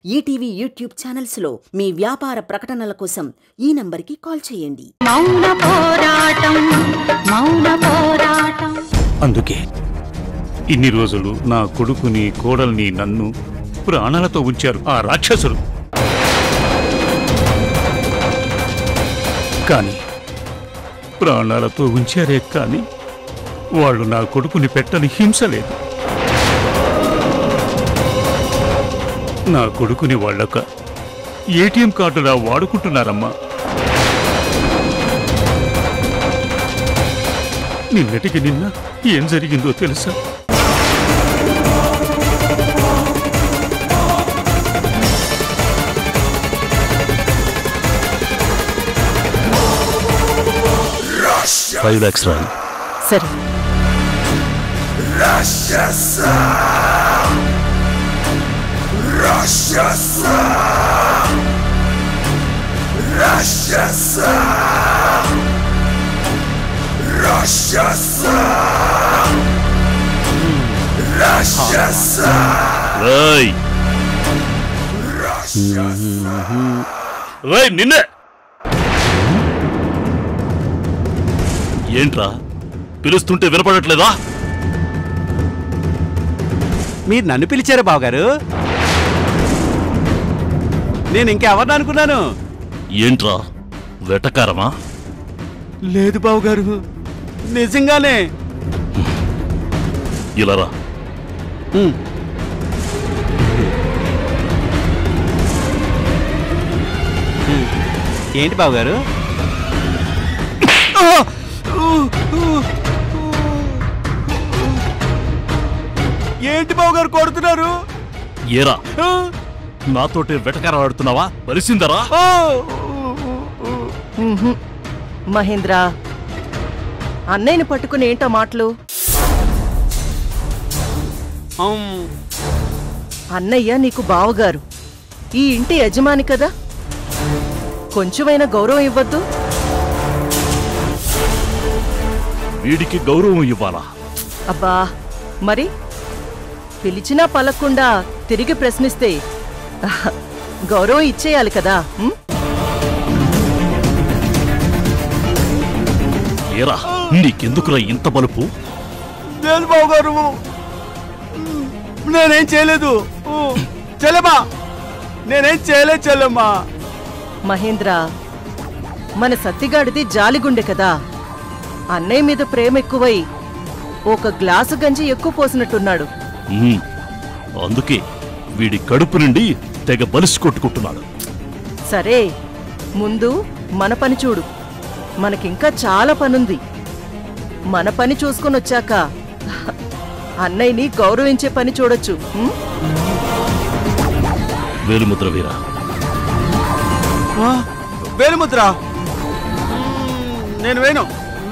ETV YouTube ఛానల్స్లో మీ వ్యాపార ప్రకటనల కోసం ఈ నంబర్కి కాల్ చేయండి. అందుకే ఇన్ని రోజులు నా కొడుకుని కోడల్ని నన్ను ప్రాణాలతో ఉంచారు ఆ రాక్షసులు. కానీ ప్రాణాలతో ఉంచారే కానీ వాళ్ళు నా కొడుకుని పెట్టని హింస లేదు. నా కొడుకుని వాళ్ళొక ఏటీఎం కార్డులా వాడుకుంటున్నారమ్మా. నిన్నటికి నిన్న ఏం జరిగిందో తెలుసా? $5 lakhs రాయి. సరే. నిన్నే ఏంట్రా పిలుస్తుంటే వినపడట్లేదా? మీరు నన్ను పిలిచారా బావగారు? నేను ఇంకెవరిని అనుకున్నాను. ఏంట్రా వెటకారమా? లేదు బావగారు, నిజంగానే. ఇలా రా. ఏంటి బావగారు? ఏంటి బావగారు కొడుతున్నారు? ఏరా నాతోటి వెటకారం ఆడుతున్నావా? బలిసిందరా? మహేంద్ర, అన్నయ్యని పట్టుకుని ఏంటో మాటలు? అన్నయ్య నీకు బావగారు, ఈ ఇంటి యజమాని కదా, కొంచెమైనా గౌరవం ఇవ్వద్దు? వీడికి గౌరవం ఇవ్వాలా? అబ్బా, మరి పిలిచినా పలక్కుండా తిరిగి ప్రశ్నిస్తే గౌరవం ఇచ్చేయాలి కదా. ఏరా నీకెందుకురా ఇంత బలుపు? లేదు బావగారు, నేనేం చేయలేదు. చెల్లెమ్మా, నేనేం చేయలేదు చెల్లెమ్మా. మహేంద్ర, మన సత్తిగాడిది జాలిగుండె కదా, అన్నయ్య మీద ప్రేమ ఎక్కువై ఒక గ్లాసు గంజి ఎక్కువ పోసినట్టున్నాడు. అందుకే వీడి కడుపు నుండి తెగ బలిసి కొట్టుకుంటున్నాడు. సరే, ముందు మన పని చూడు. మనకింకా చాలా పనుంది. మన పని చూసుకొని వచ్చాక అన్నయ్యని గౌరవించే పని చూడొచ్చు. వేలుముద్ర వీరా. వేలుముద్ర నేను వేను.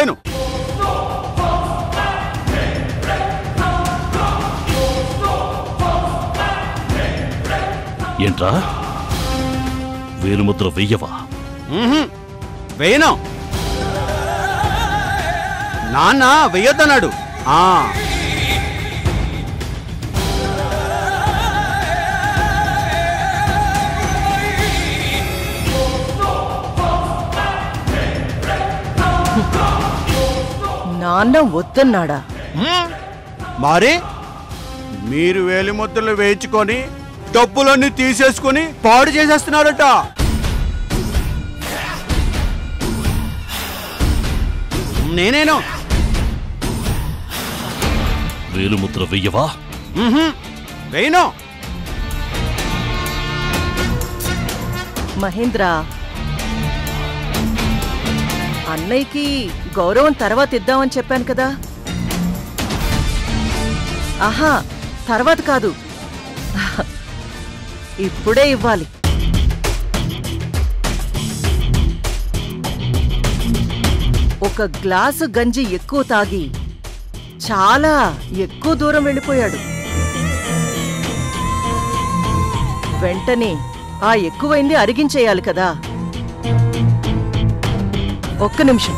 ఏంట్రా వేలుముద్ర వెయ్యవా? వేయను. నాన్న వెయ్యొద్దన్నాడు. నాన్న వద్దన్నాడా? మరి మీరు వేలిముద్రలు వేయించుకొని డబ్బులన్నీ తీసేసుకుని పాడు చేసేస్తున్నారట. నేనేను. వేలుముద్ర వెయ్యవా? వేయను. మహేంద్ర, అన్నయ్యకి గౌరవం తర్వాత ఇద్దామని చెప్పాను కదా. ఆహా, తర్వాత కాదు, ఇప్పుడే ఇవ్వాలి. ఒక గ్లాసు గంజి ఎక్కువ తాగి చాలా ఎక్కువ దూరం వెళ్ళిపోయాడు. వెంటనే ఆ ఎక్కువైంది అరిగించేయాలి కదా. ఒక్క నిమిషం.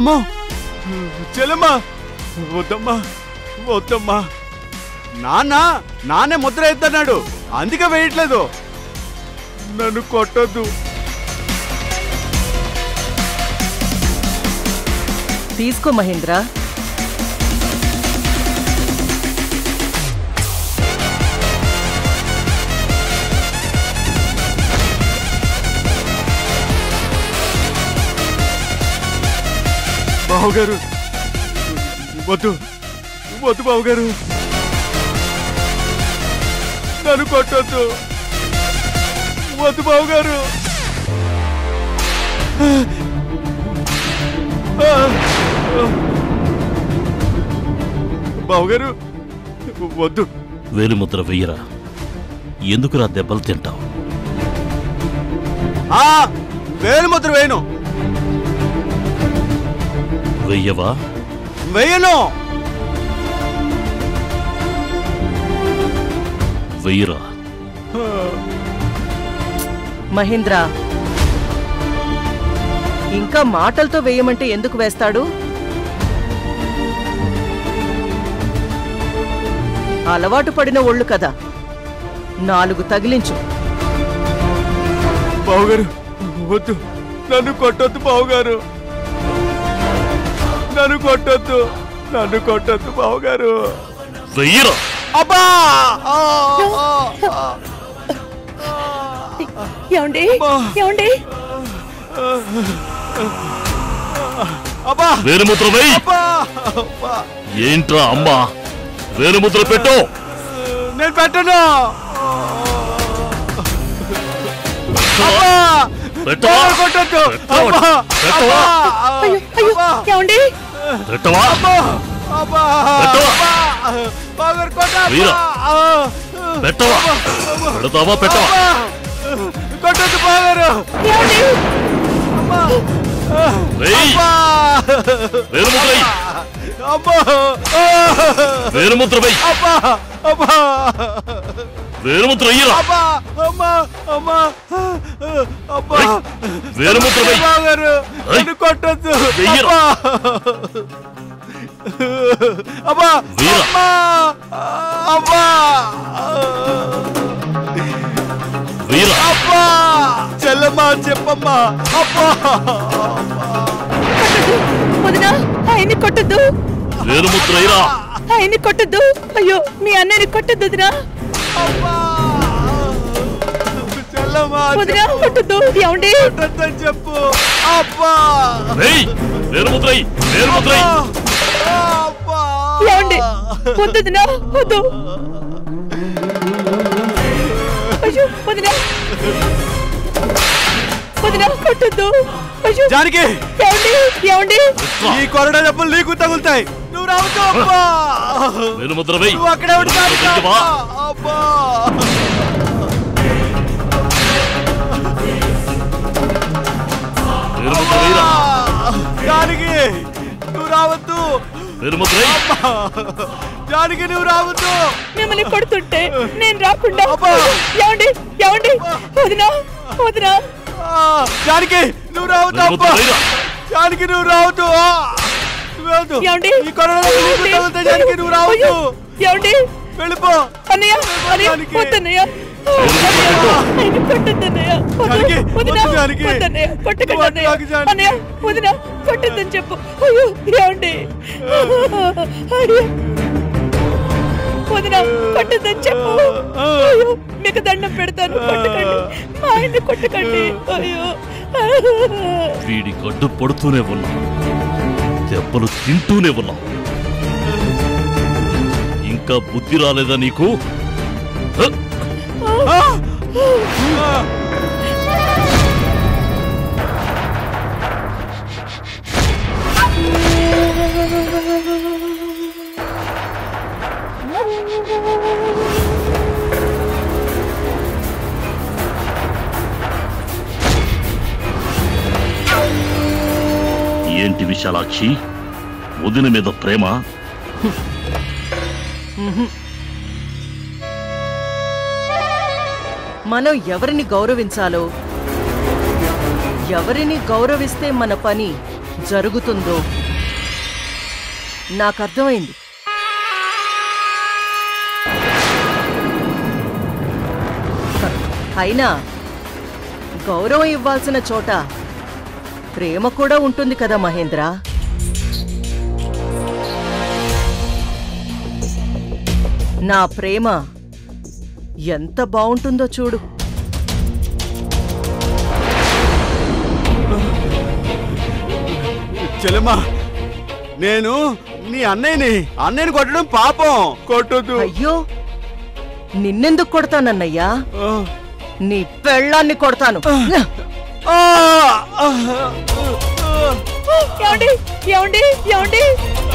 అమ్మో చెల్లమ్మా వద్దమ్మా వద్దమ్మా నాన్నే ముద్ర ఎత్తన్నాడు అందుకే వేయట్లేదు నన్ను కొట్టొద్దు తీసుకో మహేంద్ర బావగారు వద్దు వద్దు బావగారు నన్ను కొట్టొద్దు వద్దు బావగారు బావగారు వద్దు వేలిముద్ర వెయ్యరా ఎందుకురా దెబ్బలు తింటావు వేలిముద్ర వేయను వెయ్యవా వేయను వెయ్యరా మహేంద్ర ఇంకా మాటలతో వేయమంటే ఎందుకు వేస్తాడు అలవాటు పడిన ఒళ్ళు కదా 4 తగిలించు బావగారు వద్దు నన్ను కొట్టొద్దు బావగారు నన్ను కొట్టొద్దు బావగారు వెయ్యరా అబ్బా ఏమండి ఏమండి అబ్బా వేలిముద్ర వెయ్యి ఏంట్రా అమ్మా వేలిముద్ర పెట్టు నేను పెట్టను పెట్టవా కొట్టొద్దు పెట్టవా ఏమండి పెట్టవా పెట్టవా పెడతావా పెట్టవా కొట్టొద్దు బాగారు వేలుముద్ర వెయ్యి వేలుముద్ర వెయ్యరా వేలుముద్ర వెయ్యి కొట్టొద్దు వెయ్యరా అబ్బా అబ్బా వెయ్యరా అబ్బా చెల్లమ్మా చెప్పమ్మా అబ్బా వదినా ఆయన్ని కొట్టద్దు వేలుముద్ర వెయ్యరా ఆయన్ని కొట్టద్దు అయ్యో మీ అన్నని కొట్టద్దు వదినా చెల్లమ్మా వదినా కొట్టద్దు ఏమండి కొట్టొద్దని చెప్పు అబ్బా వెయ్యి వేలుముద్ర వెయ్యి వేలుముద్ర వెయ్యి అబ్బా ఏమండి వద్దు వదినా వద్దు అయ్యో వదినా వదినా కొట్టద్దు అయ్యో జానకి ఏమండి ఏమండి ఈ కొరడా దెబ్బలు నీకు తగులుతాయి నువ్వు రావద్దు అబ్బా వేలుముద్ర వెయ్యి నువ్వు అక్కడే ఉండు జానకి వెయ్యవా? అబ్బా వేలుముద్ర వెయ్యరా జానకి నువ్వు రావద్దు వేలుముద్ర వెయ్యి జానకి నువ్వు రావద్దు మిమ్మల్ని కొడుతుంటే నేను రాకుండా అబ్బా! ఏమండి ఏమండి వదినా వదినా జానకి నువ్వు రావద్దు వేలుముద్ర అబ్బా వెయ్యరా జానకి నువ్వు రావద్దు నువ్వు రావద్దు ఏమండి ఈ కొరడా దెబ్బలు నీకు తగులుతాయి జానకి నువ్వు రావద్దు అయ్యో, ఏమండి వెళ్ళిపో అన్నయ్య అన్నయ్య జానకి. వద్దన్నయ్య ఆయన కొట్టద్దన్నయ్య జానకి, వదినా వద్దు జానకి. వద్దన్నయ్య కొట్టకండి నువ్వు అన్నయ్య అట్లాగే జానకి. అన్నయ్య వదినా కొట్టద్దని చెప్పు అయ్యో ఏమండి అయ్యో వదినా కొట్టద్దని చెప్పు అయ్యో మీకు దండం పెడతాను కొట్టకండి మా ఆయన్ని కొట్టకండి అయ్యో వీడి గడ్డు పడుతూనే ఉన్నా దెబ్బలు తింటూనే ఉన్నా ఇంకా బుద్ధి రాలేదా నీకు హ! ఏంటి విశాలాక్షి వదిన మీద ప్రేమ మనం ఎవరిని గౌరవించాలో ఎవరిని గౌరవిస్తే మన పని జరుగుతుందో నాకర్థమైంది. అయినా గౌరవం ఇవ్వాల్సిన చోట ప్రేమ కూడా ఉంటుంది కదా మహేంద్ర. నా ప్రేమ ఎంత బావుంటుందో చూడు. చెల్లెమ్మా, నేను నీ అన్నయ్యని కొట్టడం పాపం. కొట్టొద్దు. అయ్యో, నిన్నెందుకు కొడతానన్నయ్యా? నీ పెళ్ళాన్ని కొడతాను. ఏమండి ఏమండి ఏమండి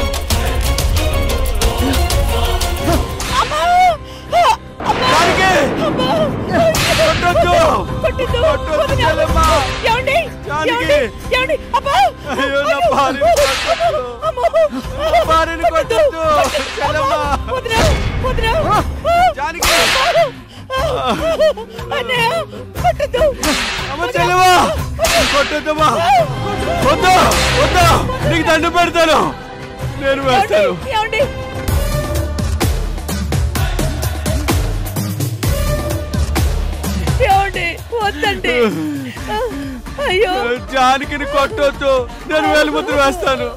నీకు దండం పెడతాను. నేను వేస్తాను. వద్దండి. అయ్యో, జానకిని కొట్టొద్దు. నేను వేలిముద్ర వేస్తాను.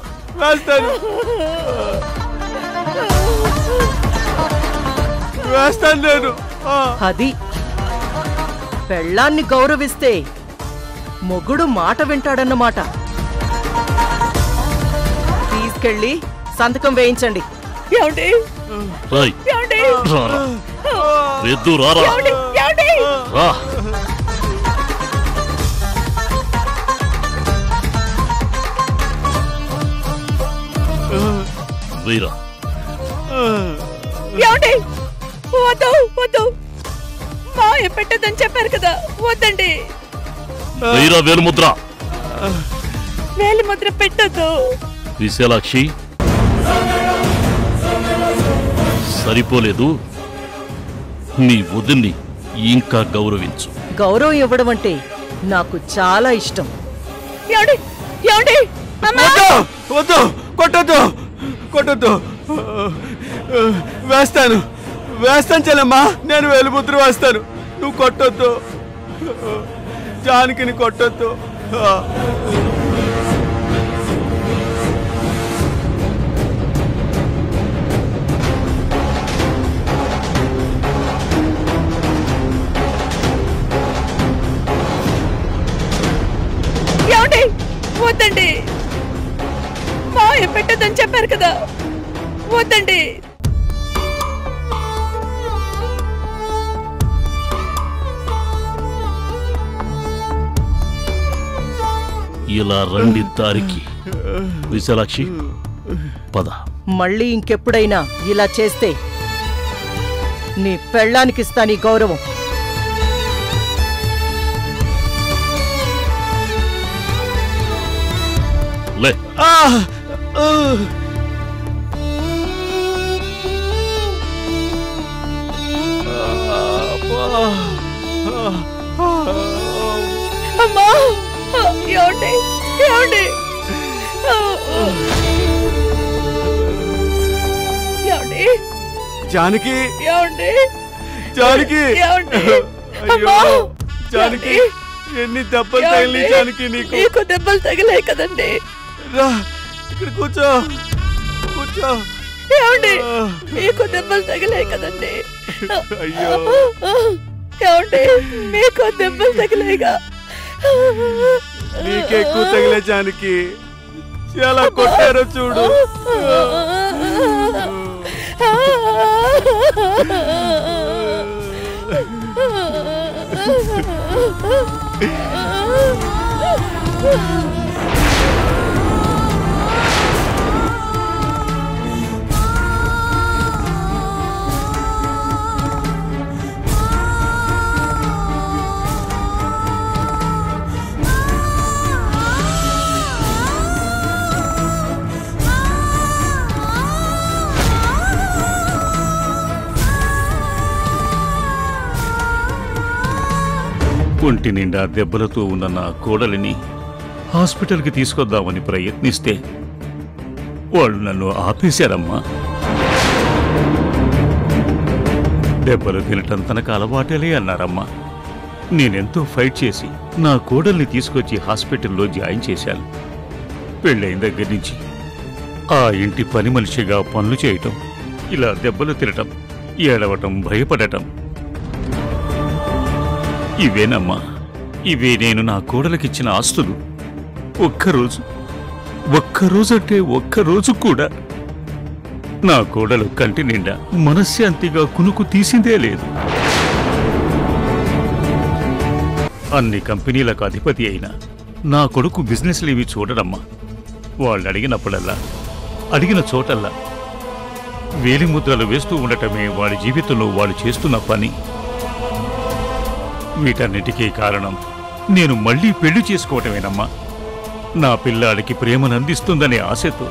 నేను అది పెళ్ళాన్ని గౌరవిస్తే మొగుడు మాట వింటాడన్నమాట. తీసుకెళ్ళి సంతకం వేయించండి. ఏమండి ఏమండి ఏమండి వద్దు వద్దు, మాయ పెట్టదని చెప్పారు కదా, వద్దండి. వేలిముద్ర పెట్టద్దు. విశాలాక్షి, సరిపోలేదు. నీ వదిన్ని ఇంకా గౌరవించు. గౌరవం ఇవ్వడం అంటే నాకు చాలా ఇష్టం. ఏమండి ఏమండి వద్దు, కొట్టొద్దు. వేస్తాను చెల్లమ్మా. నేను వేలిముద్ర వేస్తాను. నువ్వు కొట్టొద్దు. జానకిని కొట్టొద్దు. ఏమండి వద్దండి, మాయ పెట్టదని చెప్పారు కదా, వద్దండి. ఇలా రండి దారికి. విశాలాక్షి, పద. మళ్ళీ ఇంకెప్పుడైనా ఇలా చేస్తే నీ పెళ్ళానికిస్తా నీ గౌరవం. లే. అమ్మా, ఏమండి ఏమండి ఏమండి జానకి, ఏమండి ఏమండి అమ్మా, జానకి, ఎన్ని దెబ్బలు తగిలి జానకి? నీకు దెబ్బలు తగిలాయి కదండి. రా, ఇక్కడ కూర్చో. ఏమండి మీకు దెబ్బలు తగిలాయి కదండి. అయ్యో, ఏమండి మీకు దెబ్బలు తగిలాయిగా. నీకే ఎక్కువ తగిలే జానకి. చాలా కొట్టారో చూడు. ఒంటి నిండా దెబ్బలతో ఉన్న నా కోడలిని హాస్పిటల్కి తీసుకొద్దామని ప్రయత్నిస్తే వాళ్ళు నన్ను ఆపేశారమ్మా. దెబ్బలు తినటం తనకు అలవాటేలే అన్నారమ్మా. నేనెంతో ఫైట్ చేసి నా కోడల్ని తీసుకొచ్చి హాస్పిటల్లో జాయిన్ చేశాను. పెళ్ళైన దగ్గర నుంచి ఆ ఇంటి పని మనిషిగా పనులు చేయటం, ఇలా దెబ్బలు తినటం, ఏడవటం, భయపడటం, ఇవేనమ్మా. ఇవే నేను నా కోడలకిచ్చిన ఆస్తులు. ఒక్కరోజంటే ఒక్కరోజు కూడా నా కోడలు కంటి నిండా మనశ్శాంతిగా కునుకు తీసిందే లేదు. అన్ని కంపెనీలకు అధిపతి అయినా నా కొడుకు బిజినెస్లేవి చూడడమ్మా. వాళ్ళు అడిగినప్పుడల్లా, అడిగిన చోటల్లా వేలిముద్రలు వేస్తూ ఉండటమే వాడి జీవితంలో వాడు చేస్తున్న పని. వీటన్నిటికీ కారణం నేను మళ్లీ పెళ్లి చేసుకోవటమేనమ్మా. నా పిల్లాడికి ప్రేమను అందిస్తుందనే ఆశతో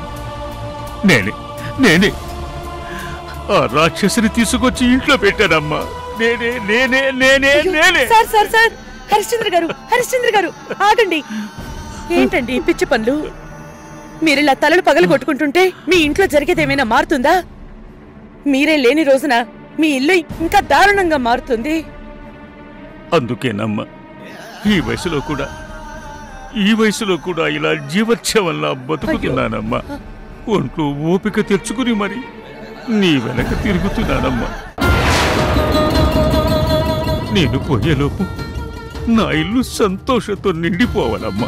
నేనే ఆ రాక్షసిని తీసుకొచ్చి ఇంట్లో పెట్టానమ్మా. నేనే సార్ సార్ సార్ హరిశ్చంద్ర గారు ఆగండి. ఏంటండి పిచ్చి పనులు? మీరిలా తలలు పగలు కొట్టుకుంటుంటే మీ ఇంట్లో జరిగేదేమైనా మారుతుందా? మీరే లేని రోజున మీ ఇల్లు ఇంకా దారుణంగా మారుతుంది. అందుకేనమ్మా ఈ వయసులో కూడా ఇలా జీవోత్సవంలా బతుకుతున్నానమ్మా. ఒంట్లో ఓపిక తెచ్చుకుని మరి నీ వెనక తిరుగుతున్నానమ్మా. నేను పోయేలోపు నా ఇల్లు సంతోషంతో నిండిపోవాలమ్మా.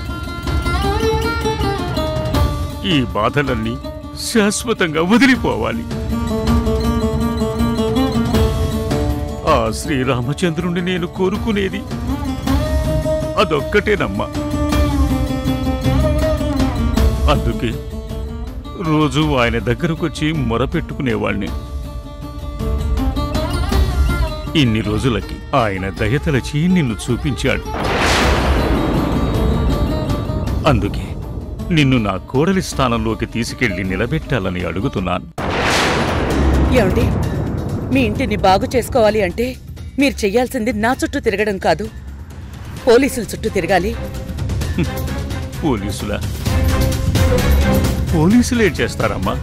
ఈ బాధలన్నీ శాశ్వతంగా వదిలిపోవాలి. ఆ శ్రీరామచంద్రుణ్ణి నేను కోరుకునేది అదొక్కటేనమ్మా. అందుకే రోజు ఆయన దగ్గరకొచ్చి మొరపెట్టుకునేవాణ్ణి. ఇన్ని రోజులకి ఆయన దయతలచి నిన్ను చూపించాడు. అందుకే నిన్ను నా కోడలి స్థానంలోకి తీసుకెళ్లి నిలబెట్టాలని అడుగుతున్నాను. ఏమండి, మీ ఇంటిని బాగు చేసుకోవాలి అంటే మీరు చెయ్యాల్సింది నా చుట్టూ తిరగడం కాదు, పోలీసుల చుట్టూ తిరగాలి. పోలీసులేం చేస్తారమ్మా?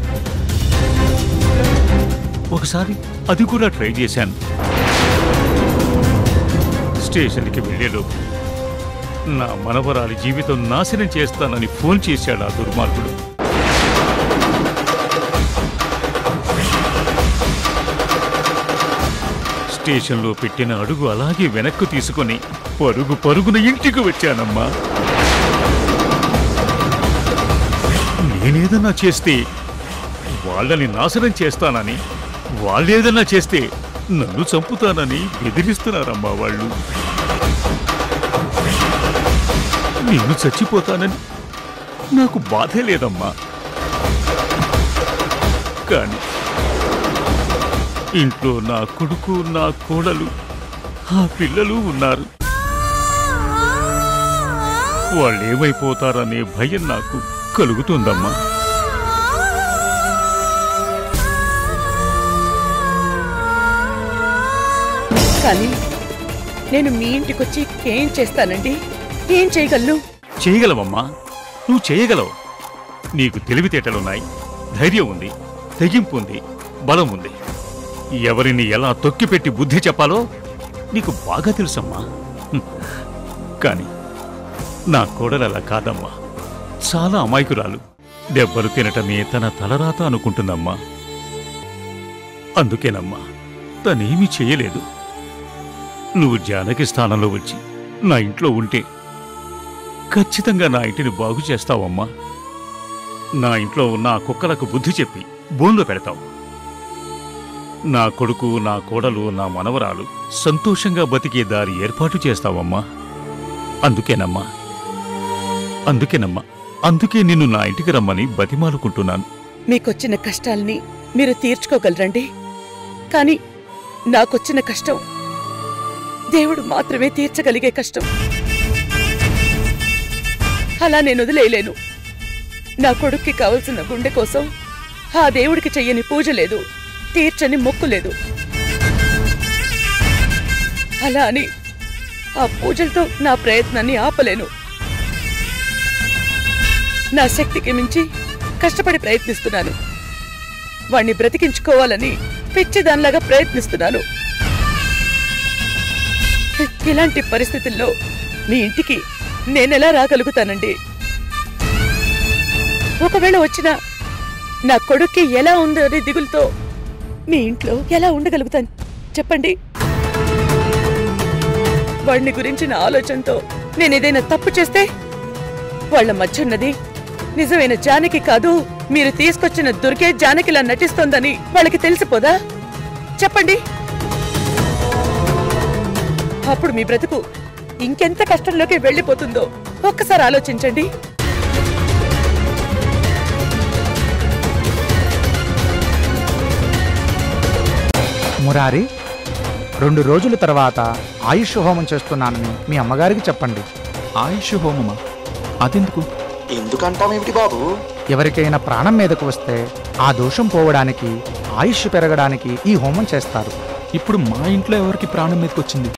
ఒకసారి అది కూడా ట్రై చేశాను. స్టేషన్కి వెళ్లేలోపు నా మనవరాలి జీవితం నాశనం చేస్తానని ఫోన్ చేశాడు ఆ దుర్మార్గుడు. స్టేషన్లో పెట్టిన అడుగు అలాగే వెనక్కు తీసుకుని పరుగున ఇంటికి వచ్చానమ్మా. నేనేదన్నా చేస్తే వాళ్ళని నాశనం చేస్తానని, వాళ్ళేదన్నా చేస్తే నన్ను చంపుతానని బెదిరిస్తున్నారమ్మా వాళ్ళు. నేను చచ్చిపోతానని నాకు బాధే లేదమ్మా. కానీ ఇంట్లో నా కొడుకు, నా కోడలు, ఆ పిల్లలు ఉన్నారు. వాళ్ళేమైపోతారనే భయం నాకు కలుగుతుందమ్మా. కానీ నేను మీ ఇంటికొచ్చి ఏం చేస్తానండి? ఏం చేయగలను? చేయగలవమ్మా, నువ్వు చేయగలవు. నీకు తెలివితేటలున్నాయి, ధైర్యం ఉంది, తెగింపు ఉంది, బలం ఉంది. ఎవరిని ఎలా తొక్కిపెట్టి బుద్ధి చెప్పాలో నీకు బాగా తెలుసమ్మా. కాని నా కోడలలా కాదమ్మా. చాలా అమాయకురాలు. దెబ్బలు తినటమే తన తలరాత అనుకుంటుందమ్మా. అందుకేనమ్మా తనేమీ చెయ్యలేదు. నువ్వు జానకి స్థానంలో వచ్చి నా ఇంట్లో ఉంటే ఖచ్చితంగా నా ఇంటిని బాగు చేస్తావమ్మా. నా ఇంట్లో ఉన్న ఆ కుక్కలకు బుద్ధి చెప్పి బోన్లో పెడతావు. నా కొడుకు, నా కోడలు, నా మనవరాలు సంతోషంగా బతికే దారి ఏర్పాటు చేస్తావమ్మా. అందుకేనమ్మా అందుకే నిన్ను నా ఇంటికి రమ్మని బతిమాలుకుంటున్నాను. మీకొచ్చిన కష్టాల్ని మీరు తీర్చుకోగలరండి, కానీ నాకొచ్చిన కష్టం దేవుడు మాత్రమే తీర్చగలిగే కష్టం. అలా నేను వదిలేయలేను. నా కొడుక్కి కావలసిన గుండె కోసం ఆ దేవుడికి చెయ్యని పూజ లేదు, తీర్చని మొక్కు లేదు. అలా అని ఆ పూజలతో నా ప్రయత్నాన్ని ఆపలేను. నా శక్తికి మించి కష్టపడి ప్రయత్నిస్తున్నాను. వాణ్ణి బ్రతికించుకోవాలని పిచ్చిదానిలాగా ప్రయత్నిస్తున్నాను. ఇలాంటి పరిస్థితుల్లో మీ ఇంటికి నేనెలా రాగలుగుతానండి? ఒకవేళ వచ్చినా నా కొడుక్కి ఎలా ఉందో అనే దిగులుతో మీ ఇంట్లో ఎలా ఉండగలుగుతాను చెప్పండి? వాడిని గురించిన ఆలోచనతో నేనేదైనా తప్పు చేస్తే వాళ్ల మధ్య ఉన్నది నిజమైన జానకి కాదు, మీరు తీసుకొచ్చిన దుర్గే జానకిలా నటిస్తోందని వాళ్ళకి తెలిసిపోదా? చెప్పండి. అప్పుడు మీ బ్రతుకు ఇంకెంత కష్టంలోకి వెళ్ళిపోతుందో ఒక్కసారి ఆలోచించండి. మురారి, 2 రోజుల తర్వాత ఆయుష్ హోమం చేస్తున్నానని మీ అమ్మగారికి చెప్పండి. ఆయుష్ హోమమా? అదెందుకు? ఎందుకంటామేమిటి బాబు? ఎవరికైనా ప్రాణం మీదకు వస్తే ఆ దోషం పోవడానికి, ఆయుష్ పెరగడానికి ఈ హోమం చేస్తారు. ఇప్పుడు మా ఇంట్లో ఎవరికి ప్రాణం మీదకి వచ్చింది?